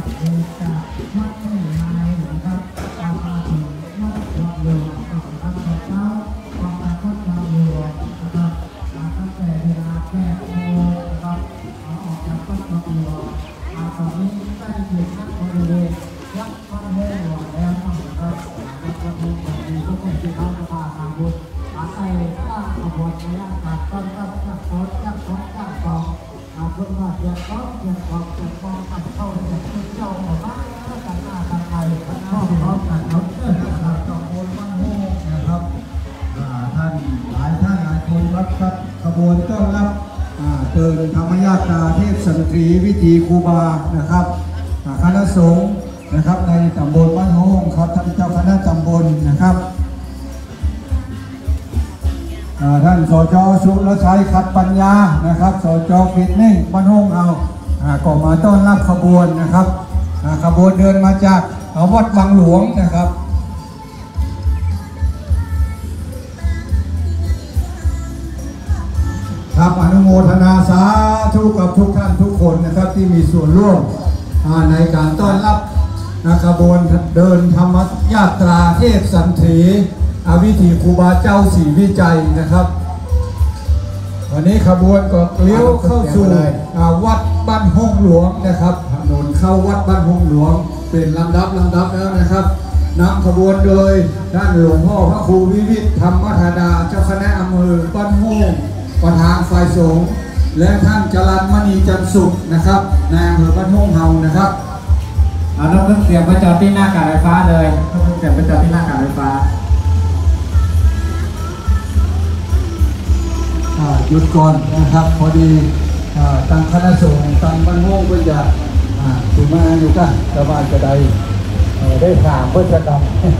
ขบวนต้อนรับเดินธรรมยาตราเทพสันตรีวิธีครูบานะครับคณะสงฆ์นะครับในตำบลบ้านโฮงครับท่านเจ้าคณะตำบลนะครับท่านสจ.สุรชัยขัดปัญญานะครับสจ.เขตหนึ่งบ้านโฮงเอาก็มาต้อนรับขบวนนะครับขบวนเดินมาจากวัดบางหลวงนะครับครับอนุโมทนาสาธุกับทุกท่านทุกคนนะครับที่มีส่วนร่วมในการต้อนรับขบวนเดินธรรมยาตราเทพสันตรีวิถีครูบาเจ้าศรีวิจัยนะครับวันนี้ขบวนก็เลี้ยวเข้าสู่วัดบ้านห้องหลวงนะครับถนนเข้าวัดบ้านห้องหลวงเป็นลำดับแล้วนะครับนำขบวนโดยท่านหลวงพ่อพระครูวิวิธธรรมธาดาเจ้าคณะอำเภอบ้านห้องประธานฝ่ายสงฆ์และท่านจรัญมณีจันทร์สุขนะครับนายอำเภอบ้านห้องเฮานะครับน้องเครื่องเสียงไปจอดที่หน้าการไฟฟ้าเลยน้องเครื่องเสียงไปจอดที่หน้าการไฟฟ้าหยุดก่อนนะครับพอดีตั้งคณะสงฆ์ตั้งบ้านห้องเพื่อจะถึงมาอยู่กันชาวบ้านจะได้ถามเพื่อจะ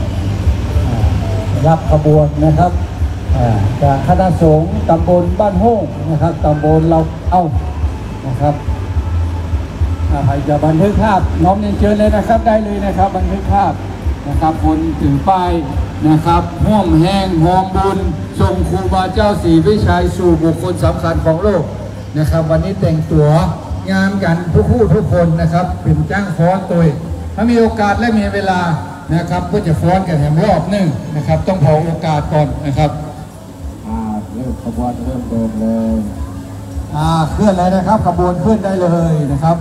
รับขบวนนะครับจากคณะสงฆ์ตำบลบ้านห้องนะครับตำบลเราเอานะครับใครจะบันทึกภาพน้องเรียนเชิญเลยนะครับได้เลยนะครับบันทึกภาพนะครับคนถือป้ายนะครับห้อมแห้งหอมบุญส่งครูบาเจ้าศรีวิชัยสู่บุคคลสำคัญของโลกนะครับวันนี้แต่งตัวงามกันทุกคนนะครับเป็นจ้างฟ้อนตัวถ้ามีโอกาสและมีเวลานะครับก็จะฟ้อนกันแถมรอบนึงนะครับต้องพอโอกาสก่อนนะครับเริ่มขบวนเริ่มเดินเลยเคลื่อนเลยนะครับขบวนเคลื่อนได้เลยนะครับ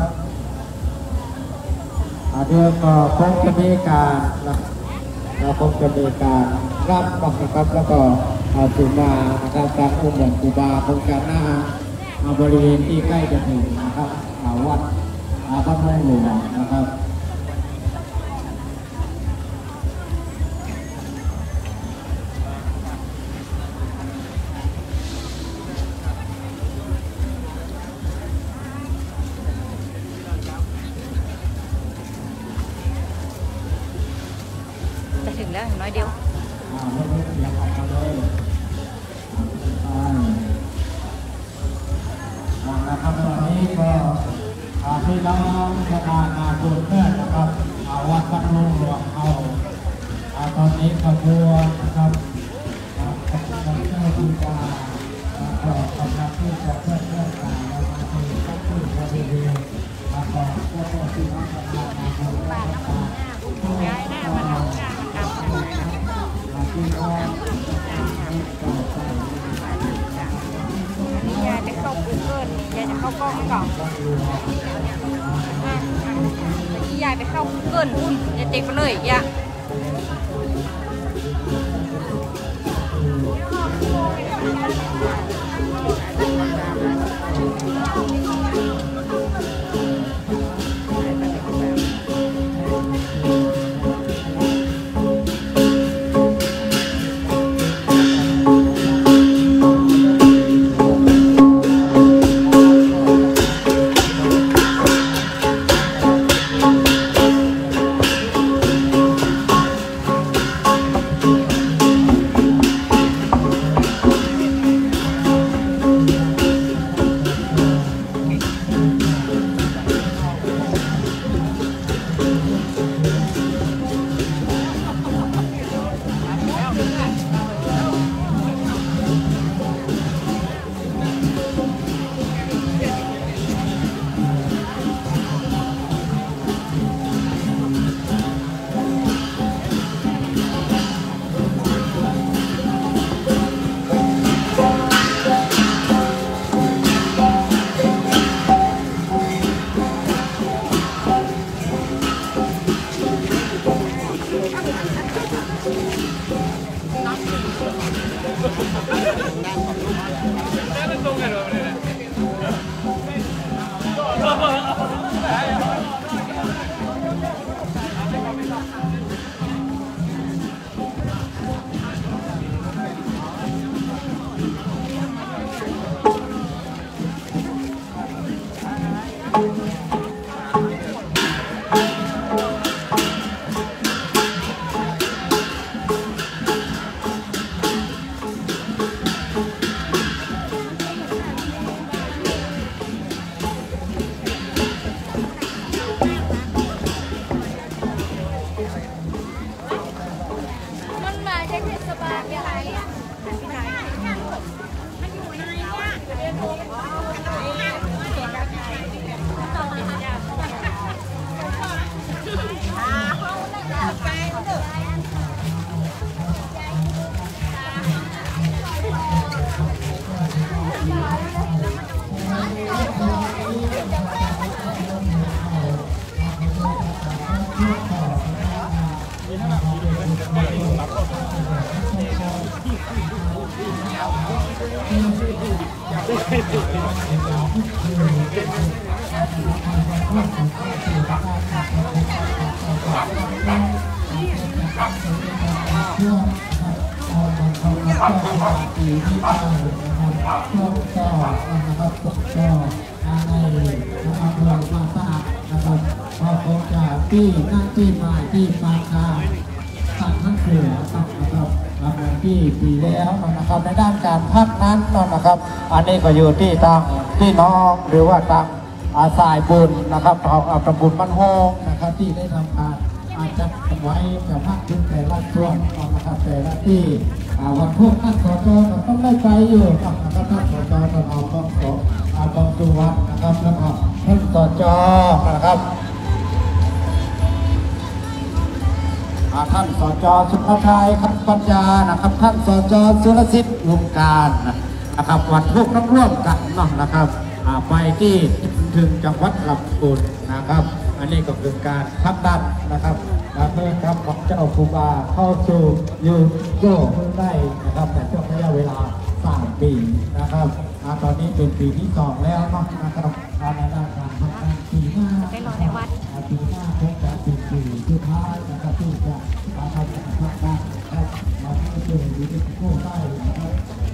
เดี๋ยวก็คงจะมีการคงจะมีการรับบัตรนะครับแล้วก็ถึงมานะครับการอุ้มหลวงปู่บาคงจะหน้าบริเวณที่ใกล้จะถึงนะครับวัดบ้านห้องหลวงนะครับถึงแล้วน้อยเดียวนะครับตอนนี้ก็พี่น้องชาวบ้านบุญเพื่อนนะครับวัดบ้านห้องหลวงเอาตอนนี้ขบวนนะครับขบวนเจ้าคุณตาก็กำลังที่จะเพื่อนตาเรามาที่ตั้งชื่อบริเวณก็ก็ที่น้องชาวบ้านบุญเพื่อนตาย้ายหน้ามาทำงานกับนี่ยายจะเข้ากูเกิลยายจะเข้ากล้องก่อนนี่ยายไปเข้ากูเกิลหุ้นยายเจ๊ไปเลยยะที่นั่งที่มาที่มาคาสั่งทั้งเสือนะครับที่ปีแล้วนะครับในด้านการพักนั้นนะครับอันนี้ก็อยู่ที่ทางที่น้องหรือว่าทางสายบุญนะครับเอาตำบลบ้านโฮงนะครับที่ได้ทำการจัดไว้กับภาคพื้นแต่ละส่วนนะครับแต่ละที่วันพวกท่านสจต้องได้ไปอยู่นะครับท่านสจต้องเอาต้องขอกองสุวัฒน์นะครับแล้วก็ท่านสจนะครับท่านสจสุภชัยคำปัญญานะครับท่านสจสุรสิทธิ์วงการนะครับวันพวกต้องร่วมกันนะครับไปที่ถึงจังหวัดลำพูนนะครับอันนี้ก็คือการพักดันนะครับเพื่อทำของเจ้าครูบาเข้าสู่ยูโก้ได้นะครับแต่ช่วงระยะเวลา3 ปีนะครับตอนนี้เป็นปีที่2แล้วนะครับในด้านการพักดันปีหน้าปีหน้าคงจะเป็นปีสุดท้ายนะครับที่จะทำการพักดันมาที่เจอยูโก้ได้นะครับ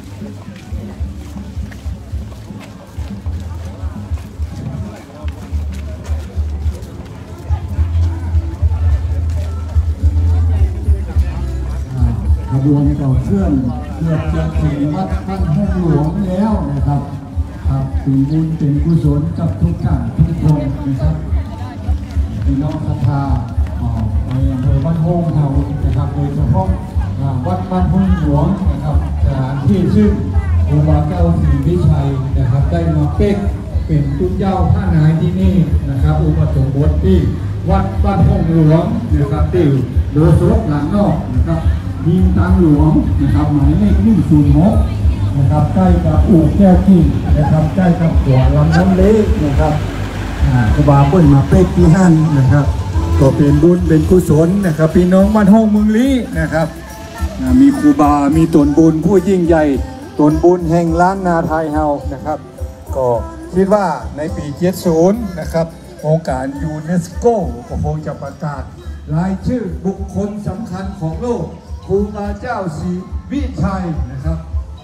ขบวนต่อเครื่องเกือบจะถึงวัดบ้านห้องหลวงแล้วนะครับครับเป็นบุญเป็นกุศลกับทุกท่านทุกคนนะครับพี่น้องศรัทธาในอำเภอบ้านห้องเรานะครับโดยเฉพาะวัดบ้านห้องหลวงนะครับสถานที่ซึ่งครูบาเจ้าศรีวิชัยนะครับได้มาเป็นตุ้นเจ้าท่านายที่นี่นะครับอุปสมบทที่วัดบ้านห้องหลวงนะครับที่โดยสรุปหลังนอกนะครับยิงตังหลวงนะครับหมายเลข106นะครับใกล้กับอู่แก้วกิ่งนะครับใกล้กับหัวลำน้ำเล็กนะครับครูบาเปิ้ลมาเป๊กที่ห้านนะครับก็เป็นบุญเป็นกุศลนะครับพี่น้องบ้านห้องเมืองลี้นะครับมีครูบามีตนบุญผู้ยิ่งใหญ่ตนบุญแห่งล้านนาไทยเฮานะครับก็คิดว่าในปี70นะครับองค์การยูเนสโกก็คงจะประกาศรายชื่อบุคคลสำคัญของโลกครูบาเจ้าศรีวิชัยนะครับ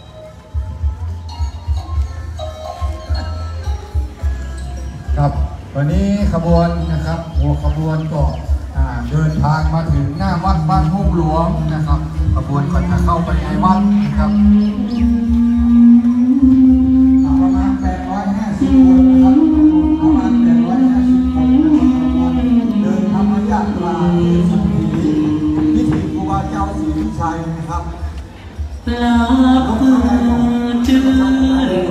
ครับวันนี้ขบวนนะครับหัวขบวนก็เดินทางมาถึงหน้าวัดบ้านห้องหลวงนะครับขบวนก็จะเข้าไปในวัดนะครับประมาณ850 คนนะครับประมาณ850 คนนะครับเดินธรรมยาตราที่สันติพิธีครูบาเจ้าศรีวิชัยนะครับลาเพื่อชื่น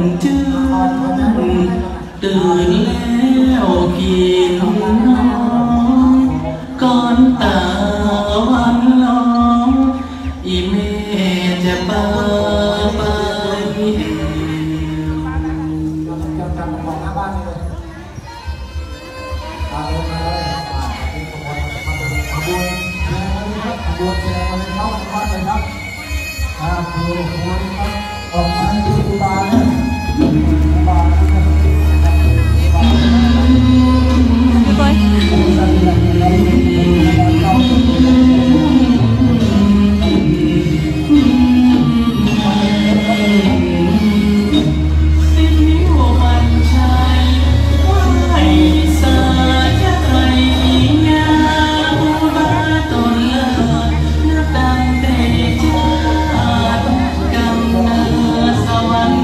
ตื่นแล้วกินน้องก่อนตาวันลองอีเมจะไปบวชแจกอะไรเข้าวัดเลยครับคือควรออกมาที่ครูบาเนี่ยครูบาสวรรค์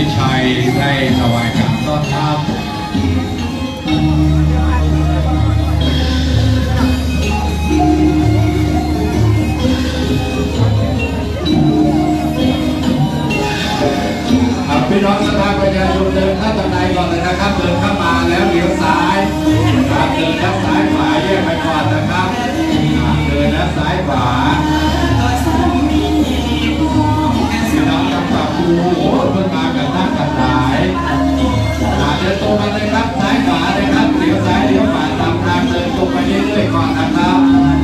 ชัยได้ถวายการต้อนรับพี่น้องสถานประชาชนเดินเข้าตรงไหนก่อนเลยนะครับเดินเข้ามาแล้วเลี้ยวซ้ายเดินด้านซ้ายขวาแยกไปก่อนนะครับเดินด้านซ้ายขวาพี่น้องจังหวัดภูโอ้เพิ่งมากันนั่งกันหลายเดินตรงมาเลยครับซ้ายขวาเลยครับเลี้ยวซ้ายเลี้ยวขวาตามทางเดินตรงไปเรื่อยๆก่อนนะครับ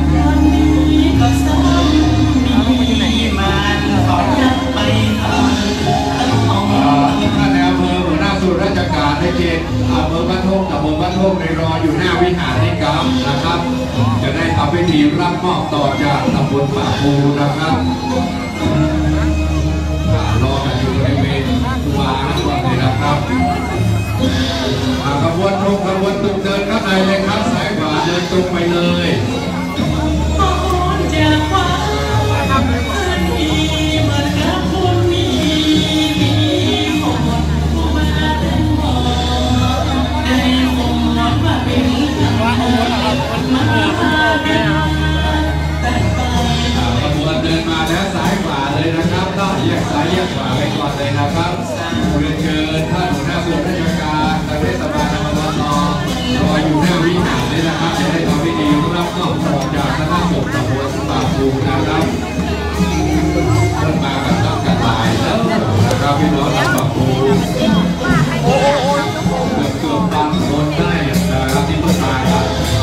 ท่านในอำเภอหัวหน้าส่วนราชการในเขตอำเภอบ้านทุ่งตำบลบ้านทุ่งในรออยู่หน้าวิหารนิกรรมนะครับจะได้ทำพิธีรับมอบต่อจากตำบลป่าปูนะครับรอกันอยู่บริเวณวาก่อนเลยนะครับขบวนตรงขบวนตุกเดินข้างในเลยครับสายขวาเดินตรงไปเลยเดินมาแล้วซ้ายขวาเลยนะครับต้องแยกซ้ายแยกขวาไปก่อนเลยนะครับเรียนเชิญท่านหัวหน้าส่วนราชการเทศบาลอบต.รออยู่หน้าวิหารเลยนะครับจะได้ทำพิธีรับมอบของจากคณะสงฆ์ตำบลป่าปูนะครับเดินมากันตั้งแต่บ่ายแล้วนะครับพี่น้องป่าปูเกือบบางคนได้นะครับที่เพิ่งมาครับ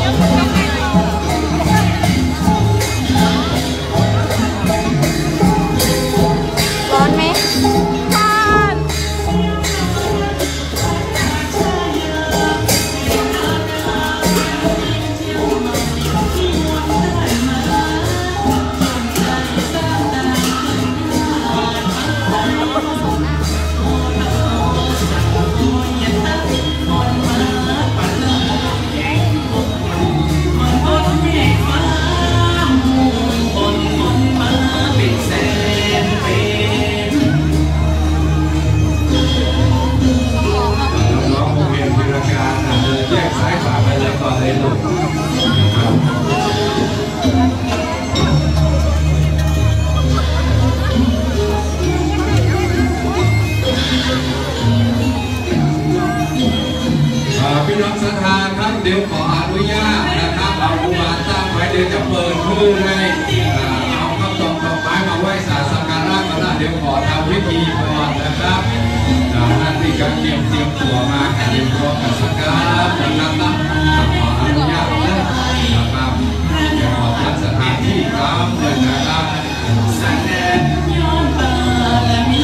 ร้อนไหมร้อนพี่น้องศรัทธาครับเดี๋ยวขออนุญาตนะครับเอากุมารตั้งไว้เดี๋ยวจะเปิดพื้นให้เอาข้าวตอกดอกไม้มาไหว้สาสักการะกันนะเดี๋ยวขอทำพิธีก่อนนะครับท่านที่กำลังเตรียมตัวมาเตรียมพร้อมกับสักการะนะครับขออนุญาตนะครับเดี๋ยวขอจัดสถานที่ครับเดินนะครับแสดงย้อนตาและมี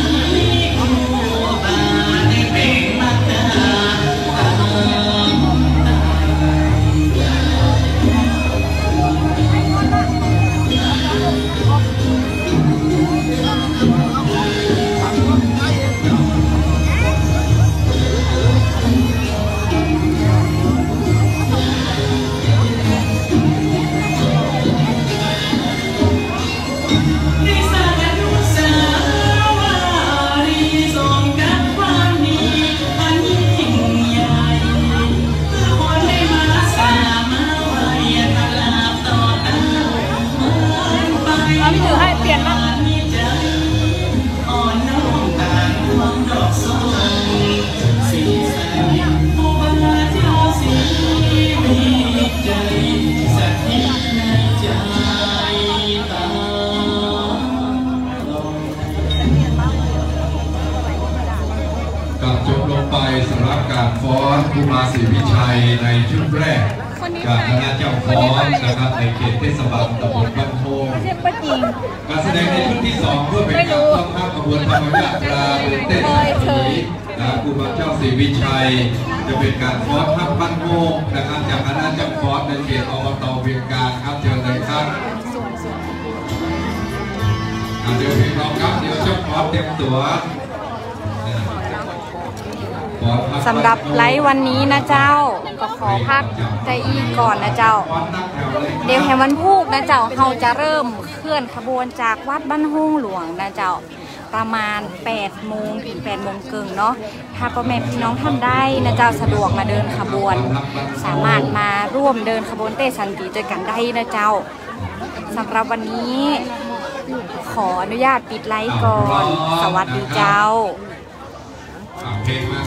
สำหรับการฟ้อนกุมารศรีวิชัยในชุดแรกจากคณะเจ้าฟ้อนนะครับในเขตเทศบาลตำบลบ้านโพงการแสดงในชุดที่2เพื่อเป็นการต้อนรับขบวนธรรมยาตราเต้นสีกุมารเจ้าศรีวิชัยจะเป็นการฟ้อนทัพบ้านโพงนะครับจากคณะเจ้าฟ้อนในเขตอบต.เวียงการครับเชิญเลยครับเดี๋ยวพี่น้องครับเดี๋ยวเจ้าฟ้อนเตรียมตัวสำหรับไลฟ์วันนี้นะเจ้าก็ขอพักใจอีก่อนนะเจ้าเดี๋ยวแห่วันพุธนะเจ้าเราจะเริ่มเคลื่อนขบวนจากวัดบ้านห้องหลวงนะเจ้าประมาณ8 โมงถึง8 โมงครึ่งเนาะถ้าพ่อแม่พี่น้องท่านได้นะเจ้าสะดวกมาเดินขบวนสามารถมาร่วมเดินขบวนเต้สันติด้วยกันได้นะเจ้าสำหรับวันนี้ขออนุญาตปิดไลฟ์ก่อนสวัสดีเจ้าเพลงมา